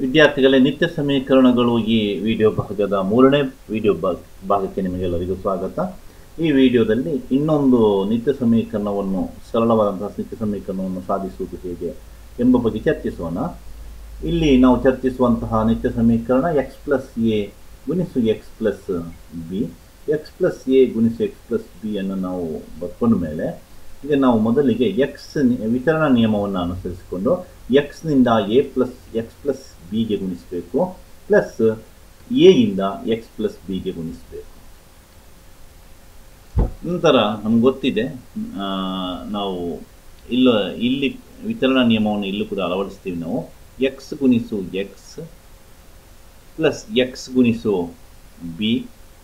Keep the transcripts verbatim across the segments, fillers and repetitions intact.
ವಿದ್ಯಾರ್ಥಿಗಳೇ, ನಿತ್ಯ ಸಮೀಕರಣಗಳು ಈ ವಿಡಿಯೋ ಭಾಗದ ಮೂರನೇ ವಿಡಿಯೋ ಭಾಗಕ್ಕೆ ನಿಮಗೆಲ್ಲರಿಗೂ ಸ್ವಾಗತ. ಈ ವಿಡಿಯೋದಲ್ಲಿ ಇನ್ನೊಂದು ನಿತ್ಯ ಸಮೀಕರಣವನ್ನು ಸರಳವಾದಂತಹ ನಿತ್ಯ ಸಮೀಕರಣವನ್ನು ಸಾಧಿಸುವುದು ಹೇಗೆ ಎಂಬ ಬಗ್ಗೆ ಚರ್ಚಿಸೋಣ. ಇಲ್ಲಿ ನಾವು ಚರ್ಚಿಸುವಂತಹ ನಿತ್ಯ ಸಮೀಕರಣ ಎಕ್ಸ್ ಪ್ಲಸ್ ಎ ಗುಣಿಸು X plus B. X plus A ಗುಣಿಸು ಎಕ್ಸ್ ಪ್ಲಸ್ ಬಿ ಅನ್ನು ನಾವು ಬರ್ಕೊಂಡ ಮೇಲೆ ಈಗ ನಾವು ಮೊದಲಿಗೆ ಎಕ್ಸ್ ವಿತರಣಾ ನಿಯಮವನ್ನು ಅನುಸರಿಸಿಕೊಂಡು ಎಕ್ಸ್ನಿಂದ ಎ ಪ್ಲಸ್ ಎಕ್ಸ್ ಪ್ಲಸ್ ಬಿಗೆ ಗುಣಿಸಬೇಕು, ಪ್ಲಸ್ ಎ ಇಂದ ಎಕ್ಸ್ ಪ್ಲಸ್ ಬಿಗೆ ಗುಣಿಸಬೇಕು. ನಂತರ ನಮ್ಗೆ ಗೊತ್ತಿದೆ, ನಾವು ಇಲ್ಲ ಇಲ್ಲಿ ವಿತರಣಾ ನಿಯಮವನ್ನು ಇಲ್ಲೂ ಕೂಡ ಅಳವಡಿಸ್ತೀವಿ. ನಾವು ಎಕ್ಸ್ ಗುಣಿಸು ಎಕ್ಸ್ ಪ್ಲಸ್ ಎಕ್ಸ್ ಗುಣಿಸು ಬಿ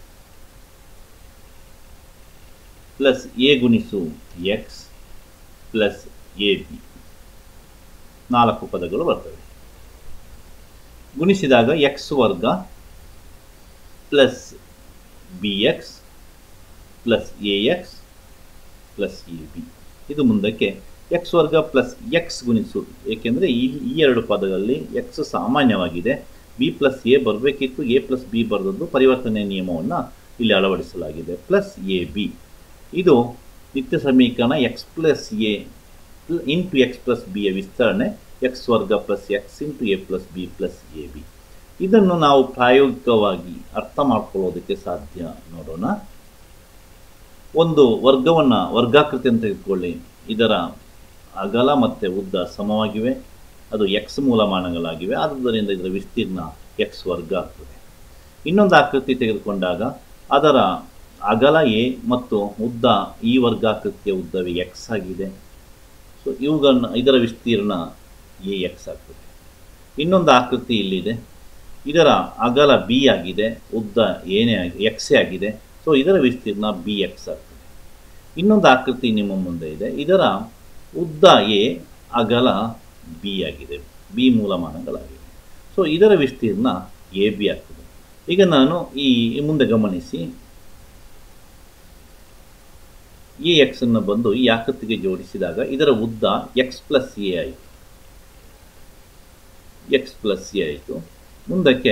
ಪ್ಲಸ್ ಎ ಗುಣಿಸು ಎಕ್ಸ್ ಪ್ಲಸ್ ಎ ಬಿ ನಾಲ್ಕು ಪದಗಳು ಬರ್ತವೆ. ಗುಣಿಸಿದಾಗ ಎಕ್ಸ್ ವರ್ಗ plus B X plus A X plus A B. ಇದು ಮುಂದಕ್ಕೆ ಎಕ್ಸ್ ವರ್ಗ ಪ್ಲಸ್ ಎಕ್ಸ್ ಗುಣಿಸು, ಏಕೆಂದರೆ ಈ ಈ ಎರಡು ಪದಗಳಲ್ಲಿ ಎಕ್ಸ್ ಸಾಮಾನ್ಯವಾಗಿದೆ. ಬಿ ಪ್ಲಸ್ ಎ ಬರಬೇಕಿತ್ತು, ಎ ಪ್ಲಸ್ ಬಿ ಬರೆದದ್ದು ಪರಿವರ್ತನೆ ನಿಯಮವನ್ನು ಇಲ್ಲಿ ಅಳವಡಿಸಲಾಗಿದೆ. ಪ್ಲಸ್ ಎ ಬಿ, ಇದು ನಿತ್ಯ ಸಮೀಕರಣ X plus A into X plus ಬಿಯ ವಿಸ್ತರಣೆ ಎಕ್ಸ್ ವರ್ಗ plus X into A plus B plus A B. ಇದನ್ನು ನಾವು ಪ್ರಾಯೋಗಿಕವಾಗಿ ಅರ್ಥ ಮಾಡ್ಕೊಳ್ಳೋದಕ್ಕೆ ಸಾಧ್ಯ. ನೋಡೋಣ. ಒಂದು ವರ್ಗವನ್ನು ವರ್ಗಾಕೃತಿಯನ್ನು ತೆಗೆದುಕೊಳ್ಳಿ. ಇದರ ಅಗಲ ಮತ್ತು ಉದ್ದ ಸಮವಾಗಿವೆ, ಅದು ಎಕ್ಸ್ ಮೂಲಮಾನಗಳಾಗಿವೆ, ಆದುದರಿಂದ ಇದರ ವಿಸ್ತೀರ್ಣ ಎಕ್ಸ್ ವರ್ಗ ಆಗ್ತದೆ. ಇನ್ನೊಂದು ಆಕೃತಿ ತೆಗೆದುಕೊಂಡಾಗ ಅದರ ಅಗಲ ಎ ಮತ್ತು ಉದ್ದ ಈ ವರ್ಗಾಕೃತಿಯ ಉದ್ದವೇ ಎಕ್ಸ್ ಆಗಿದೆ. ಸೊ ಇವುಗಳನ್ನ ಇದರ ವಿಸ್ತೀರ್ಣ ಎ ಎಕ್ಸ್ ಆಗ್ತದೆ. ಇನ್ನೊಂದು ಆಕೃತಿ ಇಲ್ಲಿದೆ, ಇದರ ಅಗಲ ಬಿ ಆಗಿದೆ, ಉದ್ದ ಏನೇ ಆಗಿ ಎಕ್ಸೇ ಆಗಿದೆ. ಸೊ ಇದರ ವಿಸ್ತೀರ್ಣ ಬಿ ಎಕ್ಸ್ ಆಗ್ತದೆ. ಇನ್ನೊಂದು ಆಕೃತಿ ನಿಮ್ಮ ಮುಂದೆ ಇದೆ, ಇದರ ಉದ್ದ ಎ, ಅಗಲ ಬಿ ಆಗಿದೆ, ಬಿ ಮೂಲಮಾನಗಳಾಗಿವೆ. ಸೊ ಇದರ ವಿಸ್ತೀರ್ಣ ಎ ಬಿ ಆಗ್ತದೆ. ಈಗ ನಾನು ಈ ಮುಂದೆ ಗಮನಿಸಿ, ಎ ಎಕ್ಸ್ ಅನ್ನು ಬಂದು ಈ ಆಕೃತಿಗೆ ಜೋಡಿಸಿದಾಗ ಇದರ ಉದ್ದ ಎಕ್ಸ್ ಪ್ಲಸ್ ಎ ಆಯಿತು, ಎಕ್ಸ್ ಪ್ಲಸ್ ಎ ಆಯಿತು. ಮುಂದಕ್ಕೆ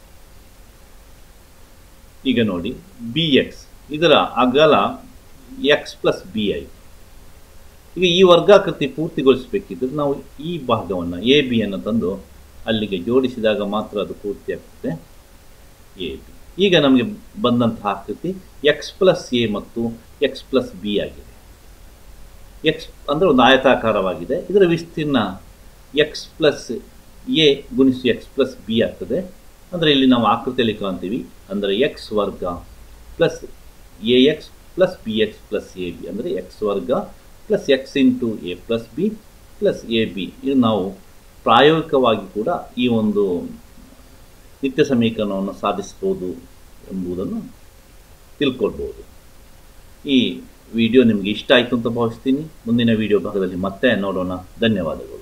ಈಗ ನೋಡಿ, ಬಿ ಎಕ್ಸ್, ಇದರ ಅಗಲ ಎಕ್ಸ್ ಪ್ಲಸ್ ಬಿ ಆಯಿತು. ಈಗ ಈ ವರ್ಗಾಕೃತಿ ಪೂರ್ತಿಗೊಳಿಸಬೇಕಿದ್ರೆ ನಾವು ಈ ಭಾಗವನ್ನು ಎ ಬಿಯನ್ನು ತಂದು ಅಲ್ಲಿಗೆ ಜೋಡಿಸಿದಾಗ ಮಾತ್ರ ಅದು ಪೂರ್ತಿ ಆಗ್ತದೆ, ಎ ಬಿ. ಈಗ ನಮಗೆ ಬಂದಂತಹ ಆಕೃತಿ ಎಕ್ಸ್ ಪ್ಲಸ್ ಎ ಮತ್ತು ಎಕ್ಸ್ ಪ್ಲಸ್ ಬಿ ಆಗಿದೆ. ಎಕ್ಸ್ ಅಂದರೆ ಒಂದು ಆಯತಾಕಾರವಾಗಿದೆ. ಇದರ ವಿಸ್ತೀರ್ಣ ಎಕ್ಸ್ ಪ್ಲಸ್ ಎ ಗುಣಿಸು ಎಕ್ಸ್ ಪ್ಲಸ್ ಬಿ ಆಗ್ತದೆ. ಅಂದರೆ ಇಲ್ಲಿ ನಾವು ಆಕೃತಿಯಲ್ಲಿ ಕಾಣ್ತೀವಿ, ಅಂದರೆ ಎಕ್ಸ್ ವರ್ಗ plus A X plus B X plus A B, ಅಂದರೆ ಎಕ್ಸ್ ವರ್ಗ plus X into A plus B plus A B. ಇದು ನಾವು ಪ್ರಾಯೋಗಿಕವಾಗಿ ಕೂಡ ಈ ಒಂದು ನಿತ್ಯ ಸಮೀಕರಣವನ್ನು ಸಾಧಿಸ್ಬೋದು ಎಂಬುದನ್ನು ತಿಳ್ಕೊಳ್ಬೋದು. ಈ ವಿಡಿಯೋ ನಿಮಗೆ ಇಷ್ಟ ಆಯಿತು ಅಂತ ಭಾವಿಸ್ತೀನಿ. ಮುಂದಿನ ವಿಡಿಯೋ ಭಾಗದಲ್ಲಿ ಮತ್ತೆ ನೋಡೋಣ. ಧನ್ಯವಾದಗಳು.